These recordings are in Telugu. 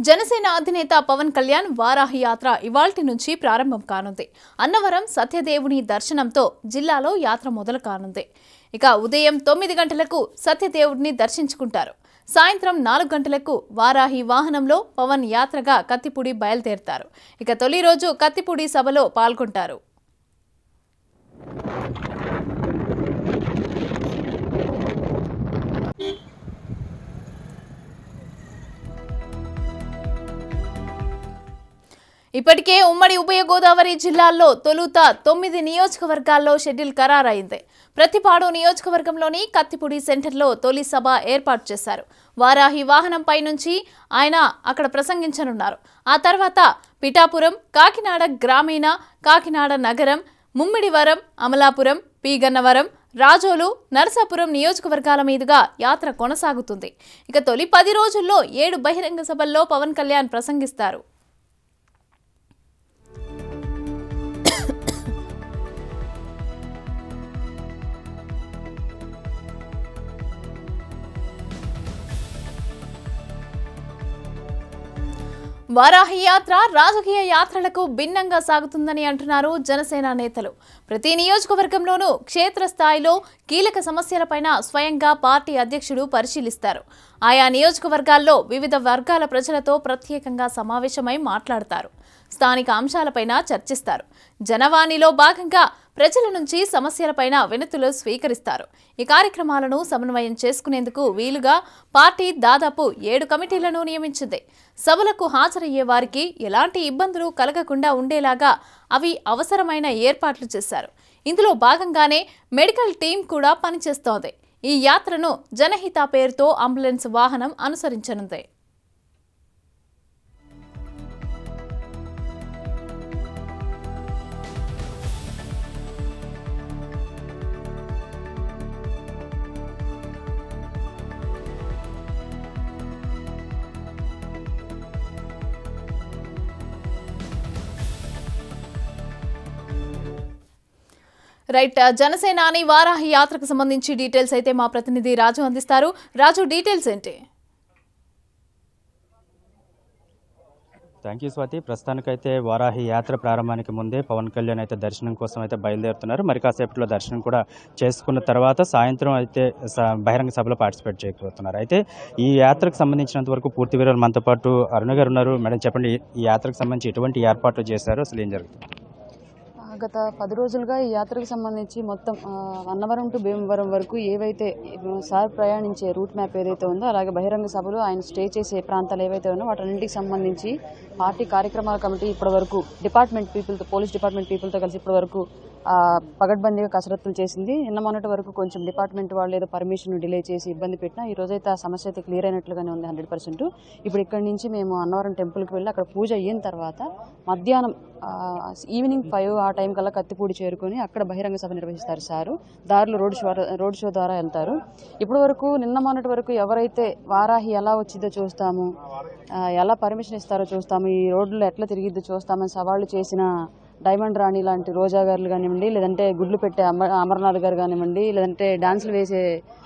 జనసేన అధినేత పవన్ కళ్యాణ్ వారాహి యాత్ర ఇవాల్టి నుంచి ప్రారంభం కానుంది. అన్నవరం సత్యదేవుని దర్శనంతో జిల్లాలో యాత్ర మొదలు కానుంది. ఇక ఉదయం 9 గంటలకు సత్యదేవుడిని దర్శించుకుంటారు. సాయంత్రం 4 గంటలకు వారాహి వాహనంలో పవన్ యాత్రగా కత్తిపూడి బయలుదేరుతారు. ఇక తొలి రోజు కత్తిపూడి సభలో పాల్గొంటారు. ఇప్పటికే ఉమ్మడి ఉభయ గోదావరి జిల్లాల్లో తొలుత 9 నియోజకవర్గాల్లో షెడ్యూల్ ఖరారైంది. ప్రతిపాడు నియోజకవర్గంలోని కత్తిపూడి సెంటర్లో తొలి సభ ఏర్పాటు చేశారు. వారాహి వాహనంపై నుంచి ఆయన అక్కడ ప్రసంగించనున్నారు. ఆ తర్వాత పిఠాపురం, కాకినాడ గ్రామీణ, కాకినాడ నగరం, ముమ్మిడివరం, అమలాపురం, పీగన్నవరం, రాజోలు, నరసాపురం నియోజకవర్గాల మీదుగా యాత్ర కొనసాగుతుంది. ఇక తొలి 10 రోజుల్లో 7 బహిరంగ సభల్లో పవన్ కళ్యాణ్ ప్రసంగిస్తారు. వారాహి యాత్ర రాజకీయ యాత్రలకు భిన్నంగా సాగుతుందని అంటున్నారు జనసేన నేతలు. ప్రతి నియోజకవర్గంలోనూ క్షేత్రస్థాయిలో కీలక సమస్యలపైన స్వయంగా పార్టీ అధ్యక్షుడు పరిశీలిస్తారు. ఆయా నియోజకవర్గాల్లో వివిధ వర్గాల ప్రజలతో ప్రత్యేకంగా సమావేశమై మాట్లాడతారు. స్థానిక అంశాలపైన చర్చిస్తారు. జనవాణిలో భాగంగా ప్రజల నుంచి సమస్యలపైన వినతులు స్వీకరిస్తారు. ఈ కార్యక్రమాలను సమన్వయం చేసుకునేందుకు వీలుగా పార్టీ దాదాపు 7 కమిటీలను నియమించింది. సభలకు హాజరయ్యే వారికి ఎలాంటి ఇబ్బందులు కలగకుండా ఉండేలాగా అవి అవసరమైన ఏర్పాట్లు చేశారు. ఇందులో భాగంగానే మెడికల్ టీం కూడా పనిచేస్తోంది. ఈ యాత్రను జనహిత పేరుతో అంబులెన్స్ వాహనం అనుసరించనుంది. రైట్, జనసేనాని వారాహి యాత్రకు సంబంధించి డీటెయిల్స్ అయితే మా ప్రతినిధి రాజు అందిస్తారు. రాజు, డీటెయిల్స్ ఏంటి? Thank you Swathi. ప్రస్తుతానికైతే వారాహి యాత్ర ప్రారంభానికి ముందే పవన్ కళ్యాణ్ అయితే దర్శనం కోసం అయితే బయలుదేరుతున్నారు. మరి కాసేపట్లో దర్శనం కూడా చేసుకున్న తర్వాత సాయంత్రం అయితే బహిరంగ సభలో పార్టిసిపేట్ చేయబోతున్నారు. అయితే ఈ యాత్రకు సంబంధించినంత వరకు పూర్తి వివరాలు మనతో పాటు అరుణ గారు ఉన్నారు. మేడం, చెప్పండి, ఈ యాత్రకు సంబంధించి ఎటువంటి ఏర్పాట్లు చేశారు, అసలు ఏం జరుగుతుంది? గత 10 రోజులుగా ఈ యాత్రకు సంబంధించి మొత్తం అన్నవరం టు భీమవరం వరకు ఏవైతే సార్ ప్రయాణించే రూట్ మ్యాప్ ఏదైతే ఉందో, అలాగే బహిరంగ సభలు ఆయన స్టే చేసే ప్రాంతాలు ఏవైతే ఉన్నాయో వాటన్నింటికి సంబంధించి పార్టీ కార్యక్రమాల కమిటీ ఇప్పటి వరకు డిపార్ట్మెంట్ పీపుల్తో, పోలీస్ డిపార్ట్మెంట్ పీపుల్తో కలిసి ఇప్పటి వరకు పగడ్బందీగా కసరత్తులు చేసింది. నిన్న మొన్నటి వరకు కొంచెం డిపార్ట్మెంట్ వాళ్ళు ఏదో పర్మిషన్ డిలే చేసి ఇబ్బంది పెట్టినా ఈ రోజైతే ఆ సమస్య అయితే క్లియర్ అయినట్లుగానే ఉంది 100%. ఇప్పుడు ఇక్కడి నుంచి మేము అన్నవరం టెంపుల్కి వెళ్ళి అక్కడ పూజ అయిన తర్వాత మధ్యాహ్నం ఈవినింగ్ 5 ఆ టైం కల్లా కత్తిపూడి చేరుకొని అక్కడ బహిరంగ సభ నిర్వహిస్తారు సారు. దారిలో రోడ్ షో ద్వారా వెళ్తారు. ఇప్పటి వరకు నిన్న మొన్నటి వరకు ఎవరైతే వారాహి ఎలా వచ్చిందో చూస్తాము, ఎలా పర్మిషన్ ఇస్తారో చూస్తాము, ఈ రోడ్లో ఎట్లా తిరిగిద్దో చూస్తామని సవాళ్లు చేసిన డైమండ్ రాణి లాంటి రోజా గారు కానివ్వండి, లేదంటే గుడ్లు పెట్టే అమర్నాథ్ గారు కానివ్వండి, లేదంటే డాన్సులు వేసే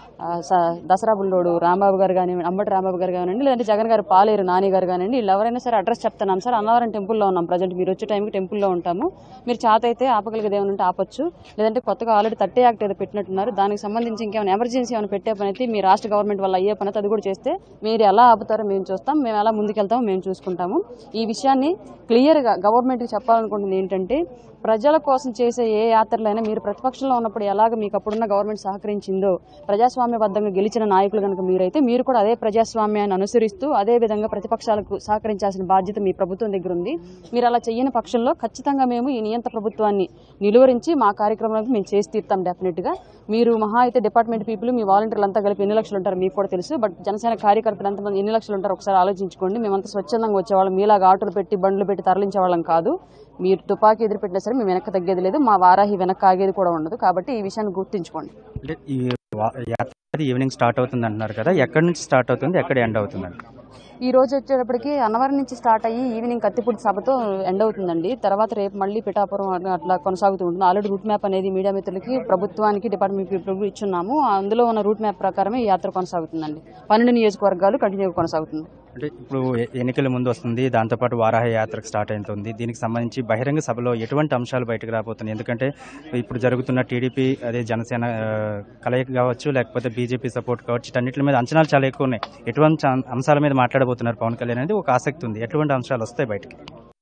దసరా బుల్లోడు రాంబాబు గారు కానివ్వండి, అంబటి రాంబాబు గారు కానివ్వండి, లేదంటే జగన్ గారు పాలేరు నాని గారు కానివ్వండి, వీళ్ళు ఎవరైనా సరే అడ్రస్ చెప్తున్నాం సార్, అన్నవరం టెంపుల్లో ఉన్నాం, ప్రజెంట్ మీరు వచ్చే టైంకి టెంపుల్లో ఉంటాము, మీరు చేత అయితే ఆపగలిగేది ఏమైనా ఉంటే ఆపొచ్చు, లేదంటే కొత్తగా ఆల్రెడీ 30 యాక్ట్ ఏదో పెట్టినట్టున్నారు, దానికి సంబంధించి ఇంకేమైనా ఎమర్జెన్సీ ఏమైనా పెట్టే పని అయితే మీ రాష్ట్ర గవర్నమెంట్ వల్ల అయ్యే పని అయితే అది కూడా చేస్తే మీరు ఎలా ఆపుతారో మేము చూస్తాం, మేము ఎలా ముందుకెళ్తామో మేము చూసుకుంటాము. ఈ విషయాన్ని క్లియర్గా గవర్నమెంట్కి చెప్పాలనుకుంటుంది ఏంటంటే, ప్రజల కోసం చేసే ఏ యాత్రలైనా మీరు ప్రతిపక్షంలో ఉన్నప్పుడు ఎలాగ మీకు అప్పుడున్న గవర్నమెంట్ సహకరించిందో, ప్రజాస్వామ్యబద్ధంగా గెలిచిన నాయకులు కనుక మీరైతే మీరు కూడా అదే ప్రజాస్వామ్యాన్ని అనుసరిస్తూ అదే విధంగా ప్రతిపక్షాలకు సహకరించాల్సిన బాధ్యత మీ ప్రభుత్వం దగ్గర ఉంది. మీరు అలా చేయని పక్షంలో ఖచ్చితంగా మేము ఈ నియంత్ర ప్రభుత్వాన్ని నిలువరించి మా కార్యక్రమాలకు మేము చేసి తీరుతాం డెఫినెట్గా. మీరు మహా అయితే డిపార్ట్మెంట్ పీపుల్, మీ వాలంటీర్లు అంతా కలిపి ఎన్ని లక్షలు ఉంటారో మీకు కూడా తెలుసు. బట్ జనసేన కార్యకర్తలు ఎంతమంది ఎన్ని లక్షలు ఉంటారో ఒకసారి ఆలోచించుకోండి. మేమంతా స్వచ్ఛందంగా వచ్చేవాళ్ళం, మీలాగా ఆటోలు పెట్టి బండ్లు పెట్టి తరలించే వాళ్ళం కాదు. మీరు తుపాకీ ఎదురుపెట్టినా సరే మేము వెనక్కి తగ్గేది లేదు, మా వారాహి వెనక్కి ఆగేది కూడా ఉండదు. కాబట్టి ఈ విషయాన్ని గుర్తుంచుకోండి. అంటే ఈ యాత్ర ఈవినింగ్ స్టార్ట్ అవుతుంది అంటున్నారు కదా, ఎక్కడి నుంచి స్టార్ట్ అవుతుంది, ఎక్కడ ఎండ్ అవుతుందండి? ఈ రోజు వచ్చేటప్పటికి అన్నవరం నుంచి స్టార్ట్ అయ్యి ఈవినింగ్ కత్తిపూడి సభతో ఎండ్ అవుతుందండి. తర్వాత రేపు మళ్ళీ పిఠాపురం అట్లా కొనసాగుతూ ఉంటుంది. ఆల్రెడీ రూట్ మ్యాప్ అనేది మీడియా మిత్రులకి, ప్రభుత్వానికి, డిపార్ట్మెంట్ పీపుల్ ఇచ్చున్నాము. అందులో ఉన్న రూట్ మ్యాప్ ప్రకారమే ఈ యాత్ర కొనసాగుతుందండి. 12 నియోజకవర్గాలు కంటిన్యూగా కొనసాగుతుంది. అంటే ఇప్పుడు ఎన్నికల ముందు వస్తుంది, దాంతోపాటు వారాహి యాత్రకు స్టార్ట్ అవుతుంది. దీనికి సంబంధించి బహిరంగ సభలో ఎటువంటి అంశాలు బయటకు రాబోతున్నాయి? ఎందుకంటే ఇప్పుడు జరుగుతున్న టీడీపీ అదే జనసేన కలయిక కావచ్చు, లేకపోతే బీజేపీ సపోర్ట్ కావచ్చు, వీటన్నిటి మీద అంచనాలు చాలా ఎక్కువ ఉన్నాయి. ఎటువంటి అంశాల మీద మాట్లాడబోతున్నారు పవన్ కళ్యాణ్ అనేది ఒక ఆసక్తి ఉంది. ఎటువంటి అంశాలు వస్తాయి బయటికి?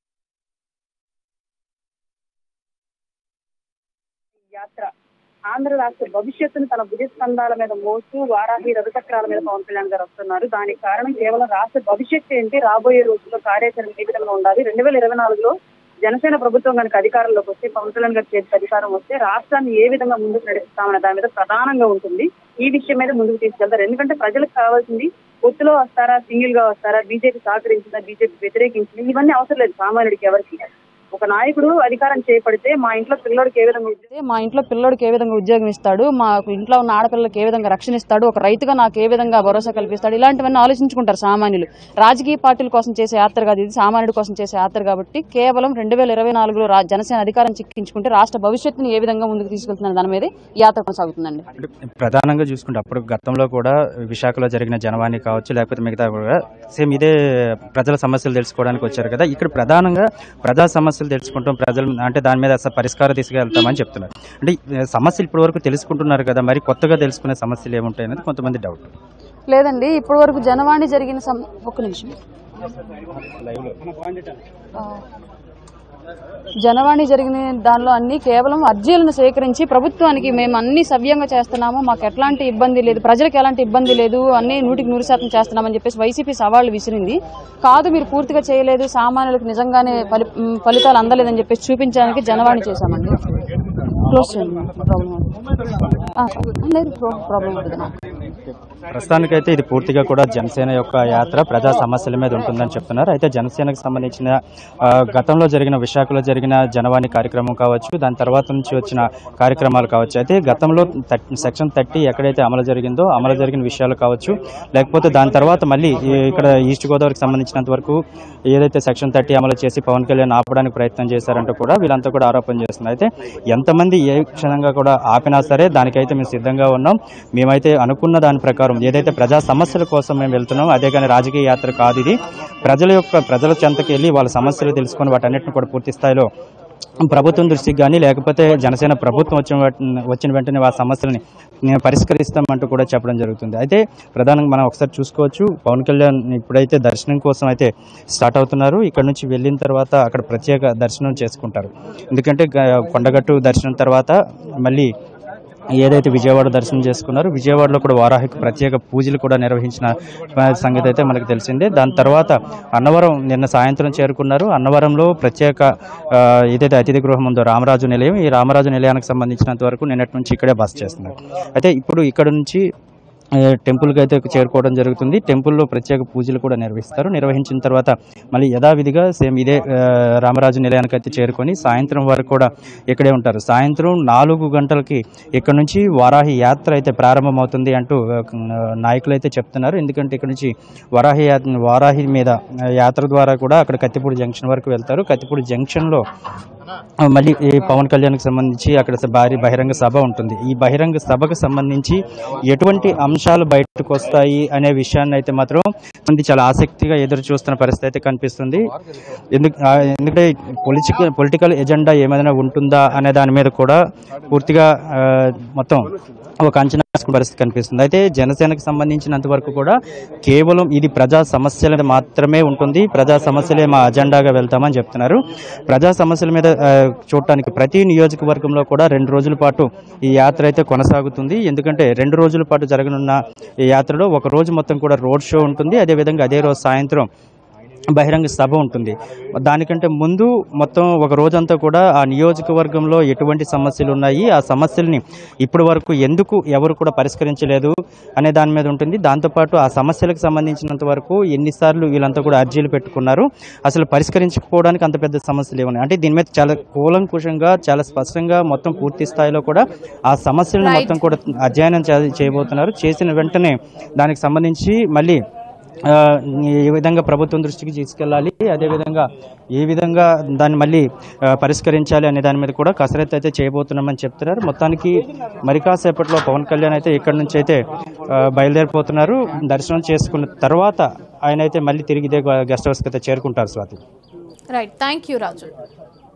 యాత్ర ఆంధ్ర రాష్ట్ర భవిష్యత్తును తన భుజస్కంధాల మీద మోస్తూ వారాహి రథచక్రాల మీద పవన్ కళ్యాణ్ గారు వస్తున్నారు. దానికి కారణం కేవలం రాష్ట్ర భవిష్యత్తు ఏంటి, రాబోయే రోజుల్లో కార్యాచరణ ఏ విధంగా ఉండాలి, 2024లో జనసేన ప్రభుత్వం కనుక అధికారంలోకి వస్తే, పవన్ కళ్యాణ్ గారి చేతికి అధికారం వస్తే రాష్ట్రాన్ని ఏ విధంగా ముందుకు నడిపిస్తామనే దాని మీద ప్రధానంగా ఉంటుంది. ఈ విషయం మీద ముందుకు తీసుకెళ్తారు. ఎందుకంటే ప్రజలకు కావాల్సింది పొత్తులో వస్తారా, సింగిల్ గా వస్తారా, బీజేపీ సహకరించిందా, బీజేపీ వ్యతిరేకించింది, ఇవన్నీ అవసరం లేదు సామాన్యుడికి ఎవరికి. ఒక నాయకుడు అధికారం చేపడితే మా ఇంట్లో పిల్లోడికి ఏ విధంగా ఉద్యోగం ఇస్తాడు, మాకు ఇంట్లో ఉన్న ఆడపిల్లలకు ఏ విధంగా రక్షణ ఇస్తాడు, ఒక రైతుగా నాకు ఏ విధంగా భరోసా కల్పిస్తాడు, ఇలాంటివన్నీ ఆలోచించుకుంటారు సామాన్యులు. రాజకీయ పార్టీల కోసం చేసే యాత్ర కాదు ఇది, సామాన్యుడి కోసం చేసే యాత్ర. కాబట్టి కేవలం 2024లో జనసేన అధికారం చిక్కించుకుంటే రాష్ట్ర భవిష్యత్తుని ఏ విధంగా ముందుకు తీసుకెళ్తున్నారు దాని మీద ఈ యాత్ర కొనసాగుతుందండి. ప్రధానంగా చూసుకుంటే అప్పుడు గతంలో కూడా విశాఖలో జరిగిన జనవాణి కావచ్చు, లేకపోతే మిగతా కూడా సేమ్ ఇదే ప్రజల సమస్యలు తెలుసుకోవడానికి వచ్చారు కదా. ఇక్కడ ప్రధానంగా ప్రజా సమస్యలు తెలుసుకుంటాం, ప్రజలు అంటే దాని మీద పరిష్కారం తీసుకెళ్తామని చెప్తున్నారు. అంటే సమస్యలు ఇప్పటి వరకు తెలుసుకుంటున్నారు కదా, మరి కొత్తగా తెలుసుకునే సమస్యలు ఏముంటాయి అనేది కొంతమంది డౌట్. లేదండి, ఇప్పటి వరకు జనవాణి జరిగిన ఒక్క నిమిషం జనవాణి జరిగిన దానిలో అన్ని కేవలం అర్జీలను సేకరించి ప్రభుత్వానికి మేము అన్ని సవ్యంగా చేస్తున్నాము, మాకు ఎట్లాంటి ఇబ్బంది లేదు, ప్రజలకు ఎలాంటి ఇబ్బంది లేదు, అన్ని 100% చేస్తున్నామని చెప్పేసి వైసీపీ సవాళ్లు విసిరింది. కాదు మీరు పూర్తిగా చేయలేదు, సామాన్యులకు నిజంగానే ఫలితాలు అందలేదని చెప్పేసి చూపించడానికి జనవాణి చేశామండి. క్లోజ్ చేయండి, ప్రాబ్లం ఉంటుంది. ప్రస్తుతానికైతే ఇది పూర్తిగా కూడా జనసేన యొక్క యాత్ర ప్రజా సమస్యల మీద ఉంటుందని చెప్తున్నారు. అయితే జనసేనకు సంబంధించిన గతంలో జరిగిన విశాఖలో జరిగిన జనవాణి కార్యక్రమం కావచ్చు, దాని తర్వాత నుంచి వచ్చిన కార్యక్రమాలు కావచ్చు, అయితే గతంలో సెక్షన్ 30 ఎక్కడైతే అమలు జరిగిందో అమలు జరిగిన విషయాలు కావచ్చు, లేకపోతే దాని తర్వాత మళ్ళీ ఇక్కడ ఈస్ట్ గోదావరికి సంబంధించినంత వరకు ఏదైతే సెక్షన్ 30 అమలు చేసి పవన్ కళ్యాణ్ ఆపడానికి ప్రయత్నం చేశారంటూ కూడా వీళ్ళంతా కూడా ఆరోపణ చేస్తున్నారు. అయితే ఎంతమంది ఏ క్షణంగా కూడా ఆపినా సరే దానికైతే మేము సిద్ధంగా ఉన్నాం, మేమైతే అనుకున్న దాని ప్రకారం ఏదైతే ప్రజా సమస్యల కోసం మేము వెళ్తున్నాం, అదే కానీ రాజకీయ యాత్ర కాదు ఇది. ప్రజల చెంతకి వెళ్ళి వాళ్ళ సమస్యలు తెలుసుకొని వాటన్నిటిని కూడా పూర్తి స్థాయిలో ప్రభుత్వం దృష్టికి కానీ, లేకపోతే జనసేన ప్రభుత్వం వచ్చిన వెంటనే ఆ సమస్యలని పరిష్కరిస్తామంటూ కూడా చెప్పడం జరుగుతుంది. అయితే ప్రధానంగా మనం ఒకసారి చూసుకోవచ్చు, పవన్ కళ్యాణ్ ఇప్పుడైతే దర్శనం కోసం అయితే స్టార్ట్ అవుతున్నారు. ఇక్కడ నుంచి వెళ్ళిన తర్వాత అక్కడ ప్రత్యేక దర్శనం చేసుకుంటారు. ఎందుకంటే కొండగట్టు దర్శనం తర్వాత మళ్ళీ ఏదైతే విజయవాడ దర్శనం చేసుకున్నారో, విజయవాడలో కూడా వారాహికి ప్రత్యేక పూజలు కూడా నిర్వహించిన సంగతి అయితే మనకు తెలిసిందే. దాని తర్వాత అన్నవరం నిన్న సాయంత్రం చేరుకున్నారు. అన్నవరంలో ప్రత్యేక ఏదైతే అతిథి గృహం ఉందో రామరాజు నిలయం, ఈ రామరాజు నిలయానికి సంబంధించినంత వరకు నిన్నటి నుంచి ఇక్కడే బస చేస్తున్నారు. అయితే ఇప్పుడు ఇక్కడ నుంచి టెంపుల్కి అయితే చేరుకోవడం జరుగుతుంది. టెంపుల్లో ప్రత్యేక పూజలు కూడా నిర్వహిస్తారు. నిర్వహించిన తర్వాత మళ్ళీ యథావిధిగా సేమ్ ఇదే రామరాజు నిలయానికి అయితే చేరుకొని సాయంత్రం వరకు కూడా ఇక్కడే ఉంటారు. సాయంత్రం 4 గంటలకి ఇక్కడ నుంచి వారాహి యాత్ర అయితే ప్రారంభమవుతుంది అంటూ నాయకులు అయితే చెప్తున్నారు. ఎందుకంటే ఇక్కడ నుంచి వారాహి మీద యాత్ర ద్వారా కూడా అక్కడ కత్తిపూడి జంక్షన్ వరకు వెళ్తారు. కత్తిపూడి జంక్షన్లో మళ్ళీ ఈ పవన్ కళ్యాణ్కి సంబంధించి అక్కడ భారీ బహిరంగ సభ ఉంటుంది. ఈ బహిరంగ సభకు సంబంధించి ఎటువంటి అంశాలు బయటకు వస్తాయి అనే విషయాన్ని అయితే మాత్రం మంది చాలా ఆసక్తిగా ఎదురు చూస్తున్న పరిస్థితి అయితే కనిపిస్తుంది. ఎందుకంటే పొలిటికల్ ఎజెండా ఏమైనా ఉంటుందా అనే దాని మీద కూడా పూర్తిగా మొత్తం ఒక అంచనా వేసుకునే పరిస్థితి కనిపిస్తుంది. అయితే జనసేనకు సంబంధించినంత వరకు కూడా కేవలం ఇది ప్రజా సమస్యల మీద మాత్రమే ఉంటుంది, ప్రజా సమస్యలే మా అజెండాగా వెళ్తామని చెప్తున్నారు. ప్రజా సమస్యల మీద చూడటానికి ప్రతి నియోజకవర్గంలో కూడా 2 రోజుల పాటు ఈ యాత్ర అయితే కొనసాగుతుంది. ఎందుకంటే 2 రోజుల పాటు జరగనున్న ఈ యాత్రలో ఒక రోజు మొత్తం కూడా రోడ్ షో ఉంటుంది. అదేవిధంగా అదే రోజు సాయంత్రం బహిరంగ సభ ఉంటుంది. దానికంటే ముందు మొత్తం ఒక రోజంతా కూడా ఆ నియోజకవర్గంలో ఎటువంటి సమస్యలు ఉన్నాయి, ఆ సమస్యల్ని ఇప్పటి వరకు ఎందుకు ఎవరు కూడా పరిష్కరించలేదు అనే దాని మీద ఉంటుంది. దాంతోపాటు ఆ సమస్యలకు సంబంధించినంత వరకు ఎన్నిసార్లు వీళ్ళంతా కూడా అర్జీలు పెట్టుకున్నారు, అసలు పరిష్కరించుకోవడానికి అంత పెద్ద సమస్యలు ఏమన్నాయి అంటే దీని మీద చాలా కూలంకుషంగా చాలా స్పష్టంగా మొత్తం పూర్తి స్థాయిలో కూడా ఆ సమస్యలను మొత్తం కూడా అధ్యయనం చేయబోతున్నారు. చేసిన వెంటనే దానికి సంబంధించి మళ్ళీ ఏ విధంగా ప్రభుత్వం దృష్టికి తీసుకెళ్ళాలి, అదేవిధంగా ఏ విధంగా దాన్ని మళ్ళీ పరిష్కరించాలి అనే దాని మీద కూడా కసరత్తు అయితే చేయబోతున్నామని చెప్తున్నారు. మొత్తానికి మరి కాసేపట్లో పవన్ కళ్యాణ్ అయితే ఇక్కడ నుంచి అయితే బయలుదేరిపోతున్నారు. దర్శనం చేసుకున్న తర్వాత ఆయన అయితే మళ్ళీ తిరిగి ఇదే గెస్ట్ హౌస్కి అయితే చేరుకుంటారు Swathi. Right, thank you Raju.